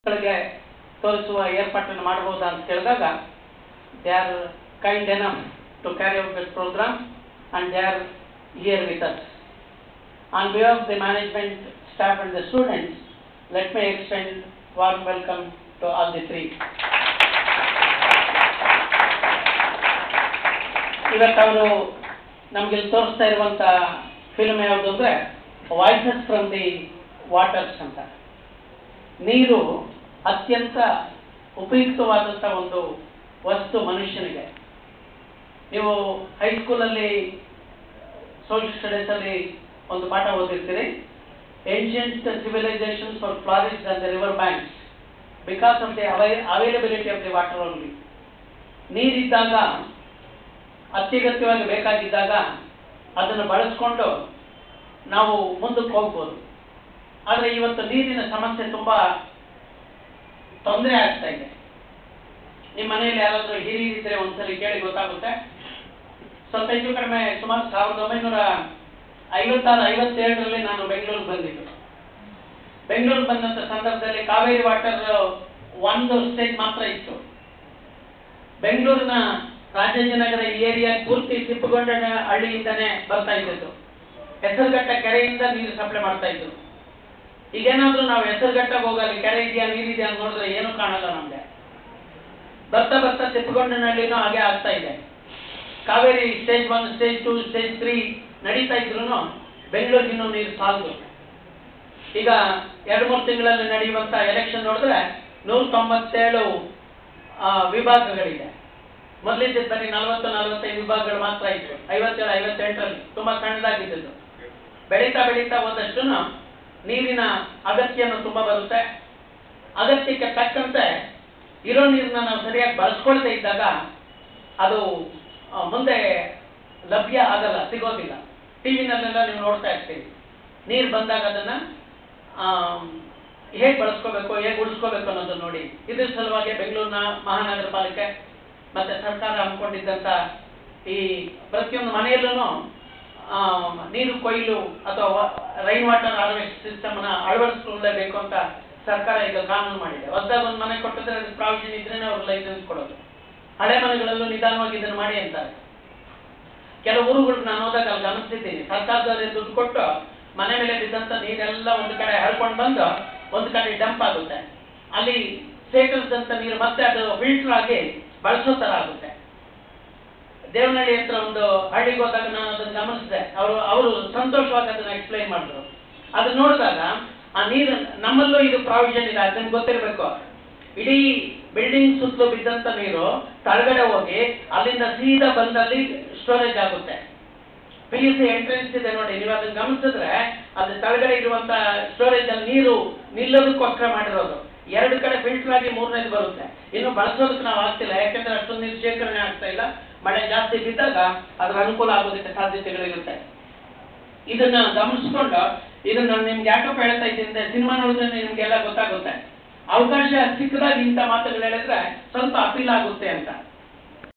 ಗಳಿಗೆ ತೋರಿಸುವ ಏರ್ಪಾಟನ್ನು ಮಾಡಬಹುದಾ ಅಂತ ಕೇಳಿದಾಗ they are kind enough to carry out this program and they are here with us. On behalf of the management staff and the students, let my extend warm welcome to all the three. ಇವತ್ತು ಅವರು ನಮ್ಗೆ ಇಲ್ಲಿ ತೋರಿಸ್ತಾ ಇರುವಂತ film ಯಾವುದು ಅಂದ್ರೆ voices from the waters ಅಂತ. ನೀರು ಅತ್ಯಂತ ಉಪಯುಕ್ತವಾದಂಥ ಒಂದು ವಸ್ತು ಮನುಷ್ಯನಿಗೆ. ನೀವು ಹೈಸ್ಕೂಲಲ್ಲಿ ಸೋಷಿಯಲ್ ಸ್ಟಡೀಸಲ್ಲಿ ಒಂದು ಪಾಠ ಓದಿರ್ತೀರಿ, ancient civilizations for flourished on the river banks because of the availability of the water only. ನೀರಿದ್ದಾಗ, ಅತ್ಯಗತ್ಯವಾಗಿ ಬೇಕಾಗಿದ್ದಾಗ ಅದನ್ನು ಬಳಸ್ಕೊಂಡು ನಾವು ಮುಂದಕ್ಕೆ ಹೋಗ್ಬೋದು. ಆದರೆ ಇವತ್ತು ನೀರಿನ ಸಮಸ್ಯೆ ತುಂಬ ತೊಂದರೆ ಆಗ್ತಾ ಇದೆ. ನಿಮ್ಮ ಮನೆಯಲ್ಲಿ ಯಾರಾದರೂ ಹಿರಿಯರಿದ್ದರೆ ಒಂದ್ಸಲಿ ಕೇಳಿ ಗೊತ್ತಾಗುತ್ತೆ. ಸ್ವಲ್ಪ ಹೆಚ್ಚು ಕಡಿಮೆ ಸುಮಾರು 1956-57ರಲ್ಲಿ ನಾನು ಬೆಂಗಳೂರಿಗೆ ಬಂದಿದ್ದು. ಬೆಂಗಳೂರಿಗೆ ಬಂದಂಥ ಸಂದರ್ಭದಲ್ಲಿ ಕಾವೇರಿ ವಾಟರ್ ಒಂದು ಸ್ಟೇಜ್ ಮಾತ್ರ ಇತ್ತು. ಬೆಂಗಳೂರಿನ ರಾಜಾಜಿನಗರ ಏರಿಯಾ ಪೂರ್ತಿ ತಿಪ್ಪಗೊಂಡ ಹಳ್ಳಿಯಿಂದನೇ ಬರ್ತಾ ಇದ್ದದ್ದು. ಹೆಸರುಘಟ್ಟ ಕೆರೆಯಿಂದ ನೀರು ಸಪ್ಲೈ ಮಾಡ್ತಾ ಇದ್ರು. ಈಗೇನಾದ್ರೂ ನಾವು ಹೆಸರುಘಟ್ಟಕ್ಕೆ ಹೋಗಲಿ, ಕೆರೆ ಇದೆಯಾ ನೀರಿದೆಯಾ ಅಂತ ನೋಡಿದ್ರೆ ಏನೂ ಕಾಣಲ್ಲ ನಮ್ಗೆ. ಬರ್ತಾ ಬರ್ತಾ ತಿಪ್ಪಗೊಂಡನಹಳ್ಳಿನೂ ಹಾಗೆ ಆಗ್ತಾ ಇದೆ. ಕಾವೇರಿ ಸ್ಟೇಜ್ 1, ಸ್ಟೇಜ್ 2, ಸ್ಟೇಜ್ 3 ನಡೀತಾ ಇದ್ರು ಬೆಂಗಳೂರಿಗೆ ಇನ್ನೂ ನೀರು ಸಾಲದು. ಈಗ 2-3 ತಿಂಗಳಲ್ಲಿ ನಡೆಯುವಂತ ಎಲೆಕ್ಷನ್ ನೋಡಿದ್ರೆ 197 ವಿಭಾಗಗಳಿದೆ. ಮೊದಲಿದ್ದ ಬರೀ 40-45 ವಿಭಾಗಗಳು ಮಾತ್ರ ಇತ್ತು. 57-58ರಲ್ಲಿ ತುಂಬಾ ಸಣ್ಣದಾಗಿದ್ದು. ಬೆಳೀತಾ ಬೆಳೀತಾ ಹೋದಷ್ಟು ನೀರಿನ ಅಗತ್ಯನು ತುಂಬಾ ಬರುತ್ತೆ. ಅಗತ್ಯಕ್ಕೆ ತಕ್ಕಂತೆ ಇರೋ ನೀರನ್ನ ನಾವು ಸರಿಯಾಗಿ ಬಳಸ್ಕೊಳ್ತಾ ಇದ್ದಾಗ ಅದು ಮುಂದೆ ಲಭ್ಯ ಆಗಲ್ಲ, ಸಿಗೋದಿಲ್ಲ. ಟಿವಿನಲ್ಲೆಲ್ಲ ನೀವು ನೋಡ್ತಾ ಇರ್ತೀವಿ. ನೀರು ಬಂದಾಗ ಅದನ್ನ ಹೇಗೆ ಬಳಸ್ಕೋಬೇಕು, ಹೇಗೆ ಉಳಿಸ್ಕೋಬೇಕು ಅನ್ನೋದನ್ನ ನೋಡಿ. ಇದ್ರ ಸಲುವಾಗಿ ಬೆಂಗಳೂರಿನ ಮಹಾನಗರ ಪಾಲಿಕೆ ಮತ್ತೆ ಸರ್ಕಾರ ಹಮ್ಮಿಕೊಂಡಿದ್ದಂಥ ಈ ಪ್ರತಿಯೊಂದು ಮನೆಯಲ್ಲೂ ನೀರು ಕೊಯ್ಲು ಅಥವಾ ರೈನ್ ವಾಟರ್ ಹಾರ್ವೆಸ್ಟ್ ಸಿಸ್ಟಮ್ ನ ಅಳವಡಿಸಿಕೊಳ್ಳಬೇಕು ಅಂತ ಸರ್ಕಾರ ಈಗ ಕಾನೂನು ಮಾಡಿದೆ. ಹೊಸದಾಗಿ ಒಂದು ಮನೆ ಕೊಟ್ಟಿದ್ರೆ ಅದು ಪ್ರಾವಿಷನ್ ಇದ್ರೇನೆ ಅವ್ರಿಗೆ ಲೈಸೆನ್ಸ್ ಕೊಡೋದು. ಹಳೆ ಮನೆಗಳಲ್ಲೂ ನಿಧಾನವಾಗಿ ಇದನ್ನು ಮಾಡಿ ಅಂತಾರೆ. ಕೆಲವು ಊರುಗಳಿಗೆ ನಾನು ಹೋದಾಗ ಅಲ್ಲಿ ಗಮನಿಸಿದ್ದೀನಿ, ಸರ್ಕಾರದವರೇ ದುಡ್ಡು ಕೊಟ್ಟು ಮನೆ ಮೇಲೆ ಬಿದ್ದಂತ ನೀರೆಲ್ಲ ಒಂದು ಕಡೆ ಹಳ್ಕೊಂಡು ಬಂದು ಒಂದು ಕಡೆ ಡಂಪ್ ಆಗುತ್ತೆ. ಅಲ್ಲಿ ಶೇಖರಿಸಿದಂತ ನೀರು ಮತ್ತೆ ಅದು ಫಿಲ್ಟರ್ ಆಗಿ ಬಳಸೋ ತರ ಆಗುತ್ತೆ. ದೇವನಹಳ್ಳಿ ಹತ್ರ ಒಂದು ಹಳ್ಳಿಗೆ ಹೋದಾಗ ನಾನು ಅದನ್ನು ಗಮನಿಸಿದೆ. ಅವರು ಸಂತೋಷವಾಗಿ ಅದನ್ನ ಎಕ್ಸ್ಪ್ಲೈನ್ ಮಾಡಿದ್ರು. ಅದನ್ನ ನೋಡಿದಾಗ ಆ ನೀರು ನಮ್ಮಲ್ಲೂ ಇದು ಪ್ರಾವಿಷನ್ ಇದೆ, ಅದನ್ನು ಗೊತ್ತಿರಬೇಕು. ಇಡೀ ಬಿಲ್ಡಿಂಗ್ ಸುತ್ತಲೂ ಬಿದ್ದಂತ ನೀರು ತಳಗಡೆ ಹೋಗಿ ಅಲ್ಲಿಂದ ಸೀದಾ ಬಂದಲ್ಲಿ ಸ್ಟೋರೇಜ್ ಆಗುತ್ತೆ. PUC ಎಂಟ್ರೆನ್ಸ್ ಇದೆ ನೋಡಿ, ನೀವು ಅದನ್ನ ಗಮನಿಸಿದ್ರೆ ಅದು ತಳಗಡೆ ಇರುವಂತ ಸ್ಟೋರೇಜ್ ಅಲ್ಲಿ ನೀರು ನಿಲ್ಲೋದಕ್ಕೋಸ್ಕರ ಮಾಡಿರೋದು. 2 ಕಡೆ ಫಿಲ್ಟರ್ ಆಗಿ 3ನೇದು ಬರುತ್ತೆ. ಇನ್ನು ಬಳಸೋದಕ್ಕೆ ನಾವು ಆಗ್ತಿಲ್ಲ, ಯಾಕೆಂದ್ರೆ ಅಷ್ಟೊಂದು ನೀರು ಶೇಖರಣೆ ಆಗ್ತಾ ಇಲ್ಲ. ಮಳೆ ಜಾಸ್ತಿ ಬಿದ್ದಾಗ ಅದರ ಅನುಕೂಲ ಆಗೋದಕ್ಕೆ ಸಾಧ್ಯತೆಗಳಿರುತ್ತೆ. ಇದನ್ನ ಗಮನಿಸ್ಕೊಂಡು ಇದನ್ನ ನಾನು ನಿಮ್ಗೆ ಯಾಕಪ್ಪ ಹೇಳ್ತಾ ಇದ್ದೀನಿ, ಸಿನಿಮಾ ನೋಡಿದ್ರೆ ನಿಮ್ಗೆಲ್ಲ ಗೊತ್ತಾಗುತ್ತೆ. ಅವಕಾಶ ಸಿಕ್ಕದಾಗ ಇಂಥ ಮಾತುಗಳು ಹೇಳಿದ್ರೆ ಸ್ವಲ್ಪ ಅಪೀಲ್ ಆಗುತ್ತೆ ಅಂತ.